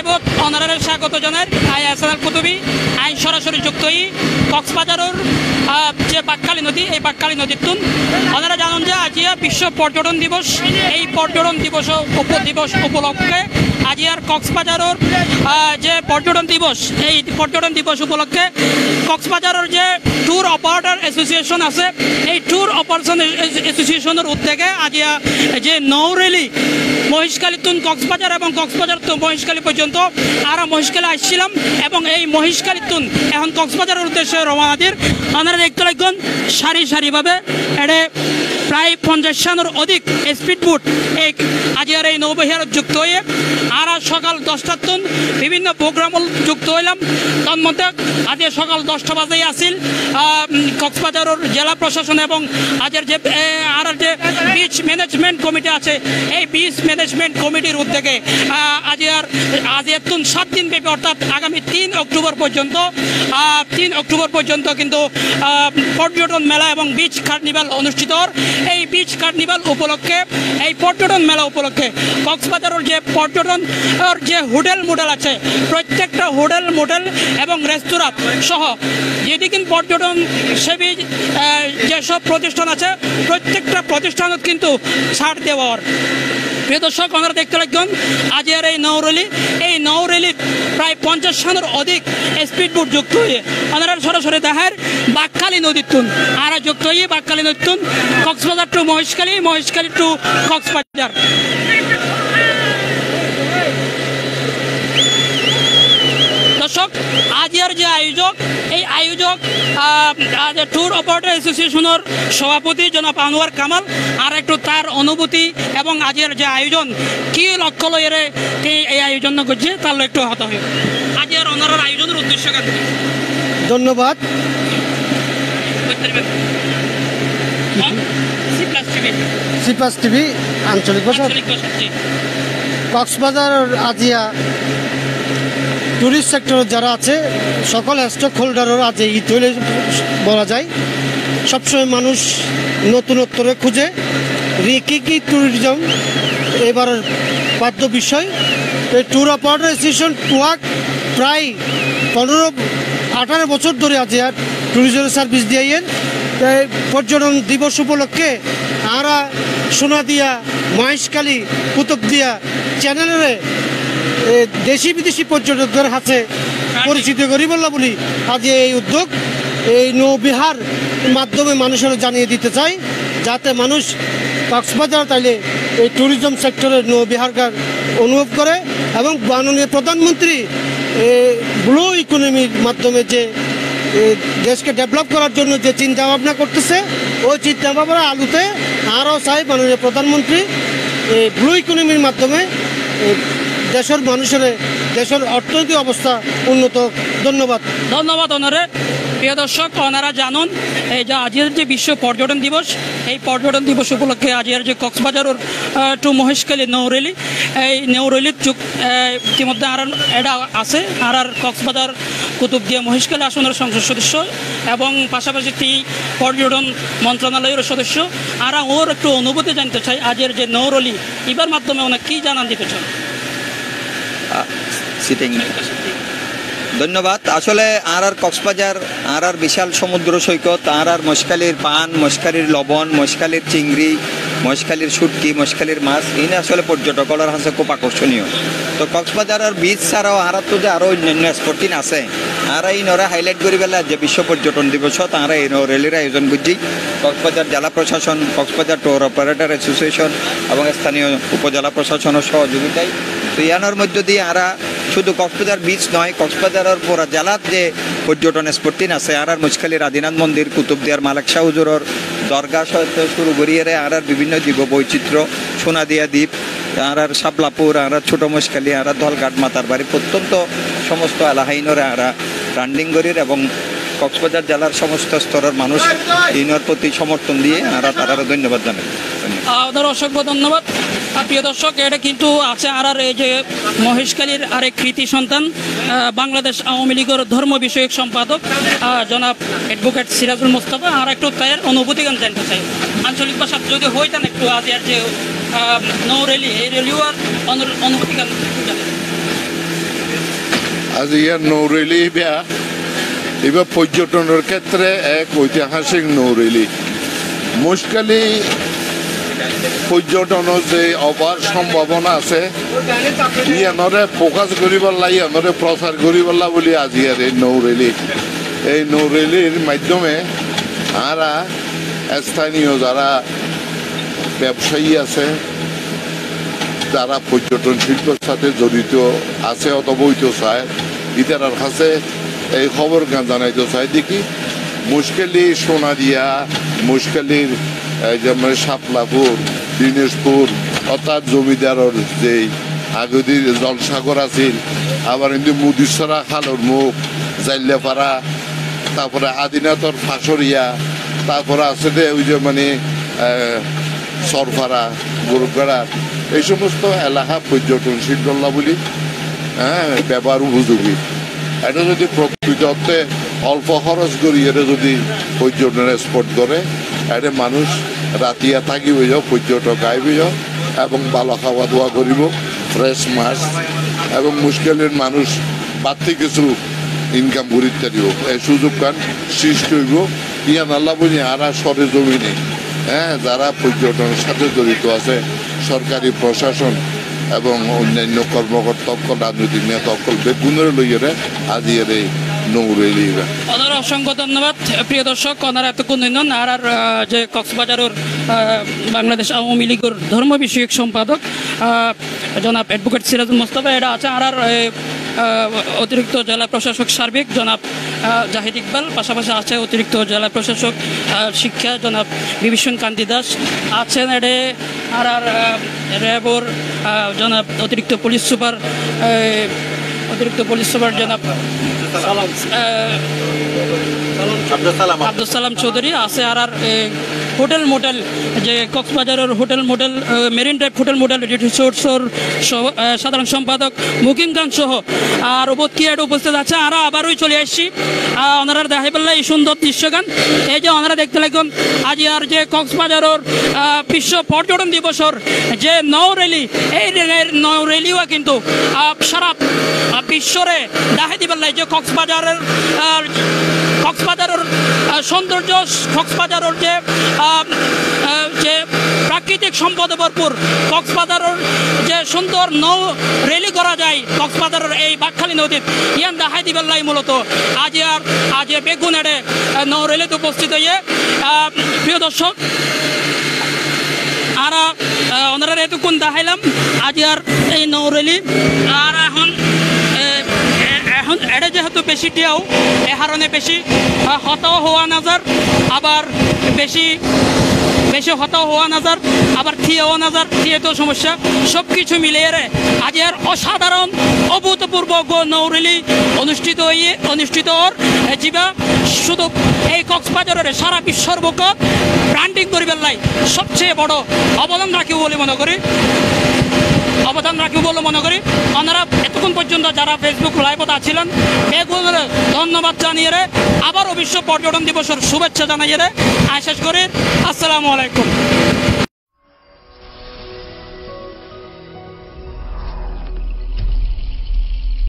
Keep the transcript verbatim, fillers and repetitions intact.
আইবত অনারারে স্বাগত জানার I SL কুতুবি আইন সরাসরি যুক্ত হই কক্সবাজারের যে বাক্কালী নদী এই বাক্কালী নদীর তুন ওনারা জানেন যে আজ বিশ্ব পর্যটন দিবস এই পর্যটন দিবস দিবস উপলক্ষে আজ আর কক্সবাজারের যে পর্যটন দিবস এই পর্যটন দিবস উপলক্ষে কক্সবাজারের যে ট্যুর অপারেটর অ্যাসোসিয়েশন আছে এই ট্যুর অপারেশন অ্যাসোসিয়েশনের উদ্যোগে আজ যে নৌরেলি মহিষকালী তুন কক্সবাজার এবং কক্সবাজার তো মহিষকালী পর্যন্ত আমরা মহিষকালী আসছিলাম এবং এই মহিষকালী তুন এখন কক্সবাজারের উদ্দেশ্যে রওনা দির আপনারা দেখতে লাগবেন সারি সারিভাবে এটা প্রায় পঞ্চাশ জনের অধিক স্পিড বোট এই আজকের এই নৌবহিয়ার যুক্ত হয়ে আর সকাল দশটার তুন বিভিন্ন প্রোগ্রাম যুক্ত হইলাম তার মধ্যে আজকে সকাল দশটা বাজেই আসিল কক্সবাজারের জেলা প্রশাসন এবং আজের যে আর যে বিচ ম্যানেজমেন্ট কমিটি আছে এই বিচ ম্যানেজমেন্ট কমিটির উদ্যোগে আজ আর আজের তুন সাত দিন ব্যাপী অর্থাৎ আগামী তিন অক্টোবর পর্যন্ত তিন অক্টোবর পর্যন্ত কিন্তু পর্যটন মেলা এবং বিচ কার্নিভাল অনুষ্ঠিত এই বিচ কার্নিভাল উপলক্ষে এই পর্যটন মেলা উপলক্ষে কক্সবাজারের যে পর্যটন যে হোটেল মোটেল আছে প্রত্যেকটা হোটেল মোটেল এবং রেস্তোরাঁ সহ যেদিকে পর্যটন সেবী যেসব প্রতিষ্ঠান আছে প্রত্যেকটা প্রতিষ্ঠানত কিন্তু ছাড় দেওয়ার প্রিয় দর্শক আপনারা দেখতে লাগবেন আজকের এই নৌরেলি এই নৌরেলির প্রায় পঞ্চাশ জনের অধিক স্পিড বোট যুক্ত হয়ে আপনারা সরাসরি দেখার বাক্কালী নদীর তুন আর যুক্ত হয়ে বাক্কালী নদীর তুন কক্সবাজার টু মহেশখালী মহেশখালী টু কক্সবাজার দর্শক আজকের যে আয়োজক এই আয়োজক ট্যুর অপারেটর অ্যাসোসিয়েশনের সভাপতি জনাব আনোয়ার কামাল আর একটু তার অনুভূতি এবং আজকের যে আয়োজন কি লক্ষ্য লয়ের এই আয়োজন করছে তার একটু হতে হবে আজকের ওনার আয়োজনের উদ্দেশ্য ধন্যবাদ সিপ্লাস টিভি আঞ্চলিক ভাষা কক্সবাজার আজিয়া ট্যুরিস্ট সেক্টর যারা আছে সকল স্টক হোল্ডারও আছে ই তৈরি বলা যায় সবসময় মানুষ নতুনত্বরে খুঁজে কী কী ট্যুরিজম এবার বাধ্য বিষয় এই ট্যুর অপারেটর অ্যাসোসিয়েশন টুয়াক প্রায় পনেরো আঠারো বছর ধরে আছে আর ট্যুরিজম সার্ভিস দিয়ে পর্যটন দিবস উপলক্ষে আরা সোনাদিয়া মহেশখালী কুতুবদিয়া চ্যানেলের দেশি বিদেশি পর্যটকদের হাতে পরিচিত করি বললা বলি আজ এই উদ্যোগ এই নৌবিহার মাধ্যমে মানুষের জানিয়ে দিতে চাই যাতে মানুষ কক্সবাজার তাইলে এই ট্যুরিজম সেক্টরের নৌবিহারকার অনুভব করে এবং মাননীয় প্রধানমন্ত্রী ব্লু ইকোনমির মাধ্যমে যে দেশকে ডেভেলপ করার জন্য যে চিন্তা ভাবনা করতেছে ওই চিন্তা ভাবনার আলুতে আরও চাই মাননীয় প্রধানমন্ত্রী এই ব্লু ইকোনমির মাধ্যমে দেশের মানুষের দেশের অর্থনৈতিক অবস্থা উন্নত ধন্যবাদ ধন্যবাদ ওনারে প্রিয় দর্শক ওনারা জানুন এই যে আজকের যে বিশ্ব পর্যটন দিবস এই পর্যটন দিবস উপলক্ষে আজকের যে কক্সবাজারের টু মহেশখালী নৌরেলি এই নৌরেলির যুগ ইতিমধ্যে আর এটা আছে আর আর কক্সবাজার কুতুবদিয়া মহেশখালী আসনের সংসদ সদস্য এবং পাশাপাশি একটি পর্যটন মন্ত্রণালয়ের সদস্য আর ওর একটু অনুভূতি জানতে চাই আজকের যে নৌরেলি এবার মাধ্যমে ওনার কী জানান দিতে চান সিটিং ধন্যবাদ আসলে আর আর কক্সবাজার আর আর বিশাল সমুদ্র সৈকত আর আর মহেশখালীর পান মহেশখালীর লবণ মহেশখালীর চিংড়ি মহেশখালীর শুটকি মহেশখালীর মাছ এনে আসলে পর্যটকদের কাছে খুব আকর্ষণীয় তো কক্সবাজারের বীচ ছাড়াও আর তো যে আরও অন্যান্য স্পটিং আছে আর এই নরা হাইলাইট করি পেলে যে বিশ্ব পর্যটন দিবস তারা এই রেলির আয়োজন করছি কক্সবাজার জেলা প্রশাসন কক্সবাজার ট্যুর অপারেটর অ্যাসোসিয়েশন এবং স্থানীয় উপজেলা প্রশাসনের সহযোগিতায় তো ইয়ানোর মধ্য দিয়ে আরা শুধু কক্সবাজার বিচ নয় কক্সবাজারের পুরা জেলার যে পর্যটন স্পটিং আছে আর আর মহেশখালীর আদিনাথ মন্দির কুতুবদিয়ার মালিক শাহ হুজুরের দরগা শুরু করিয়ে আর আর বিভিন্ন জীব বৈচিত্র্য সোনাদিয়া দ্বীপ আর আর শাপলাপুর আর আর ছোটো মহেশখালী আর আর ধলঘাট মাতার বাড়ি প্রত্যন্ত সমস্ত এলাহাইনরে আরা রান্ডিং করির এবং কক্সবাজার জেলার সমস্ত স্তরের মানুষ ইনোর প্রতি সমর্থন দিয়ে আর তারা ধন্যবাদ জানাই আপনার অসংখ্য ধন্যবাদ প্রিয় দর্শক এটা কিন্তু আছে আর আর এই যে মহেশখালীর আরেক কৃতি সন্তান বাংলাদেশ আওয়ামী লীগের ধর্ম বিষয়ক সম্পাদক জনাব অ্যাডভোকেট সিরাজুল মোস্তফা আর একটু তার অনুভূতি গান জানতে চাই আঞ্চলিক ভাষা যদি হইতেন একটু আজ আর যে নৌ রেলি এই রেলিও আর অনুভূতি গান জানেন আজ ইয়ার নৌরেলি বেয়া এবার পর্যটনের ক্ষেত্রে এক ঐতিহাসিক নৌরেলি মুশকালি পর্যটনের যে অপার সম্ভাবনা আছে ইয়ানরে ফোকাস করিবলা ইয়ানরে প্রচার করিবলা বলি আজি আর এই নৌরেলি এই নৌরেলির মাধ্যমে আরা স্থানীয় যারা ব্যবসায়ী আছে যারা পর্যটন শিল্পের সাথে জড়িত আছে অথবা হইতে চায় ইতারার কাছে এই খবর গান জানাইতে চাই দেখি মুশকিলি সোনাদিয়া মুশকিলির যেমন শাপলাপুর দিনেশপুর অর্থাৎ জমিদারের যে আগদির জলসাগর আছিল আবার কিন্তু মুদিসরা খালর মুখ জাইল্লাপাড়া তারপরে আদিনাথর ফাঁসরিয়া তারপরে আছে যে ওই যে মানে সরফারা গরুপাড়া এই সমস্ত এলাকা পর্যটনশীল গল্লা বলি হ্যাঁ ব্যবহার উপযোগী এটা যদি প্রকৃত অর্থে অল্প খরচ করি এটা যদি পর্যটনের স্পট করে এটা মানুষ রাতিয়া থাকিব যাও পর্যটক আইব যাও এবং ভালো খাওয়া দাওয়া করিব ফ্রেশ মাছ এবং মুশকিলের মানুষ বাড়তি কিছু ইনকাম করিতে দিব এই সুযোগ কান সৃষ্টি হইব ইয়ান আল্লাহ বলি আরা সরে জমি নেই হ্যাঁ যারা পর্যটনের সাথে জড়িত আছে সরকারি প্রশাসন এবং অন্যান্য কর্মকর্তা রাজনৈতিক নেতা অকল বেগুনের লইয়ে আজি এর এই নৌরেলি ওনার অসংখ্য ধন্যবাদ প্রিয় দর্শক ওনারা এতক্ষণ নিন আর আর যে কক্সবাজারের বাংলাদেশ আওয়ামী লীগের ধর্ম বিষয়ক সম্পাদক জনাব অ্যাডভোকেট সিরাজুল মোস্তফা এটা আছে আর আর অতিরিক্ত জেলা প্রশাসক সার্বিক জনাব জাহিদ ইকবাল পাশাপাশি আছে অতিরিক্ত জেলা প্রশাসক শিক্ষা জনাব বিভীষণ কান্তি দাস আছেন এডে আর আর র্যাবর জনাব অতিরিক্ত পুলিশ সুপার অতিরিক্ত পুলিশ সুপার জনাব আব্দুল সালাম চৌধুরী আছে আর আর হোটেল মোটেল যে কক্সবাজারের hotel motel marine drive hotel motel রিসোর্টসর সাধারণ সম্পাদক মুকিম খান সহ আর বোধকিয়াট উপস্থিত আছে আমরা আবারই চলে আসছি ওনারা দেখাই পেলে এই সুন্দর দৃশ্যগান এই যে ওনারা দেখতে লাগবেন আজ আর যে কক্সবাজারের বিশ্ব পর্যটন দিবসের যে নৌ রেলি এই নৌ রেলিও কিন্তু সারা বিশ্বরে দেখাই দিবেন যে কক্সবাজারের কক্সবাজারের সৌন্দর্য কক্সবাজারের যে যে প্রাকৃতিক সম্পদে ভরপুর কক্সবাজারের যে সুন্দর নৌ রেলি করা যায় কক্সবাজারের এই বাকখালী নদীত ইয়ান দেখাই দিবেন লাই মূলত আজ আর আজ বেগুনেড়ে নৌ রেলিতে উপস্থিত হয়ে প্রিয় দর্শক আর ওনারা এতক্ষণ দেখাইলাম আজ আর এই নৌ রেলি আর এখন এখন এটা যেহেতু বেশি টিয়াও এ হারণে বেশি হতাও হওয়া নাজার আবার বেশি বেশি হতাও হওয়া নাজার আবার থিয়েও নাজার থিয়েতেও সমস্যা সব কিছু মিলিয়ে রে আজ এর অসাধারণ অভূতপূর্ব নৌরেলি অনুষ্ঠিত হয়ে অনুষ্ঠিত ওর জীবা শুধু এই কক্সবাজারের সারা বিশ্বর বুক ব্র্যান্ডিং করিবার লাই সবচেয়ে বড় অবদান রাখিব বলে মনে করি অবদান রাখিব বলে মনে করি ওনারা এতক্ষণ পর্যন্ত যারা ফেসবুক লাইভত আছিলেন এগুলোর ধন্যবাদ জানিয়ে রে আবারও বিশ্ব পর্যটন দিবসের শুভেচ্ছা জানাইয়ে রে শেষ করি আসসালামু আলাইকুম।